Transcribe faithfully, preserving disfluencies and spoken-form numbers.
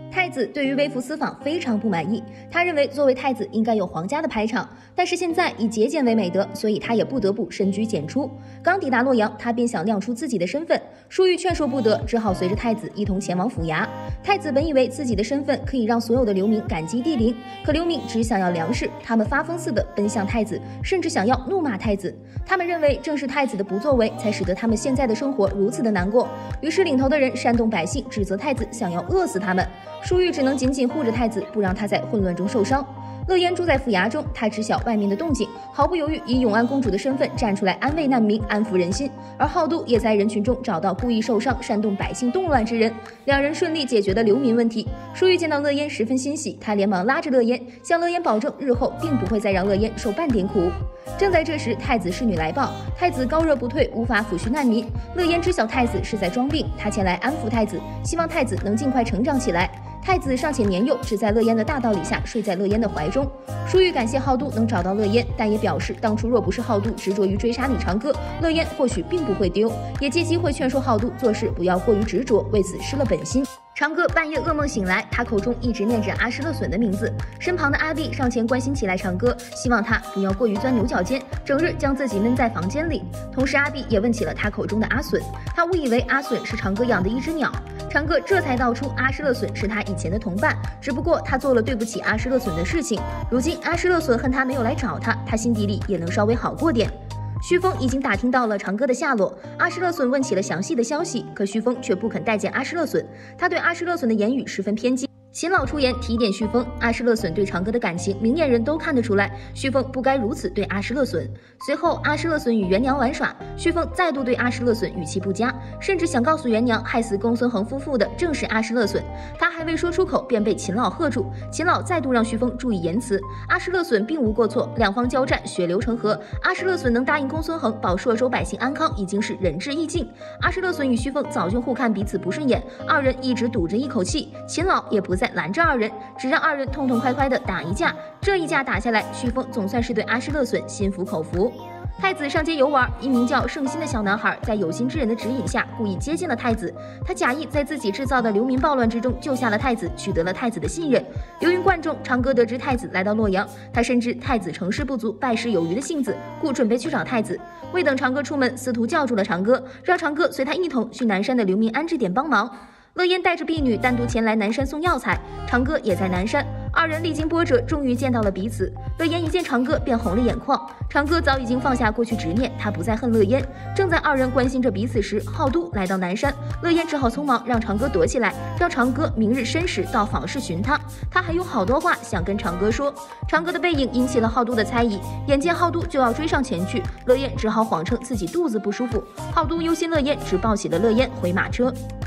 太子对于微服私访非常不满意，他认为作为太子应该有皇家的排场，但是现在以节俭为美德，所以他也不得不深居简出。刚抵达洛阳，他便想亮出自己的身份，舒玉劝说不得，只好随着太子一同前往府衙。太子本以为自己的身份可以让所有的流民感激涕零，可流民只想要粮食，他们发疯似的奔向太子，甚至想要怒骂太子。他们认为正是太子的不作为，才使得他们现在的生活如此的难过。于是领头的人煽动百姓，指责太子想要饿死他们。舒玉只能紧紧护着太子，不让他在混乱中受伤。乐焉住在府衙中，他知晓外面的动静，毫不犹豫以永安公主的身份站出来安慰难民，安抚人心。而好都也在人群中找到故意受伤、煽动百姓动乱之人，两人顺利解决了流民问题。舒玉见到乐焉十分欣喜，他连忙拉着乐焉，向乐焉保证日后并不会再让乐焉受半点苦。正在这时，太子侍女来报，太子高热不退，无法抚恤难民。乐焉知晓太子是在装病，他前来安抚太子，希望太子能尽快成长起来。太子尚且年幼，只在乐焉的大道理下睡在乐焉的怀中。舒玉感谢好都能找到乐焉，但也表示当初若不是好都执着于追杀李长歌，乐焉或许并不会丢，也借机会劝说好都做事不要过于执着，为此失了本心。长歌半夜噩梦醒来，他口中一直念着阿诗勒隼的名字，身旁的阿碧上前关心起来长歌，希望他不要过于钻牛角尖，整日将自己闷在房间里。同时阿碧也问起了他口中的阿隼，他误以为阿隼是长歌养的一只鸟。长歌这才道出阿诗勒隼是他以前的同伴，只不过他做了对不起阿诗勒隼的事情，如今阿诗勒隼恨他没有来找他，他心底里也能稍微好过点。徐峰已经打听到了长歌的下落，阿诗勒隼问起了详细的消息，可徐峰却不肯待见阿诗勒隼，他对阿诗勒隼的言语十分偏激。秦老出言提点徐峰，阿诗勒隼对长歌的感情，明眼人都看得出来，徐峰不该如此对阿诗勒隼。随后，阿诗勒隼与元娘玩耍，徐峰再度对阿诗勒隼语气不佳，甚至想告诉元娘，害死公孙恒夫妇的正是阿诗勒隼。他还未说出口，便被秦老喝住。秦老再度让徐峰注意言辞，阿诗勒隼并无过错，两方交战，血流成河。阿诗勒隼能答应公孙恒保朔州百姓安康，已经是仁至义尽。阿诗勒隼与徐峰早就互看彼此不顺眼，二人一直赌着一口气，秦老也不再拦着二人，只让二人痛痛快快的打一架。这一架打下来，徐峰总算是对阿诗勒隼心服口服。太子上街游玩，一名叫圣心的小男孩在有心之人的指引下，故意接近了太子。他假意在自己制造的流民暴乱之中救下了太子，取得了太子的信任。流云观中，长歌得知太子来到洛阳，他深知太子成事不足，败事有余的性子，故准备去找太子。未等长歌出门，司徒叫住了长歌，让长歌随他一同去南山的流民安置点帮忙。乐焉带着婢女单独前来南山送药材，长歌也在南山。二人历经波折，终于见到了彼此。乐焉一见长歌，便红了眼眶。长歌早已经放下过去执念，他不再恨乐焉。正在二人关心着彼此时，好都来到南山，乐焉只好匆忙让长歌躲起来，让长歌明日申时到访室寻他。他还有好多话想跟长歌说。长歌的背影引起了好都的猜疑，眼见好都就要追上前去，乐焉只好谎称自己肚子不舒服。好都忧心乐焉，只抱起了乐焉回马车。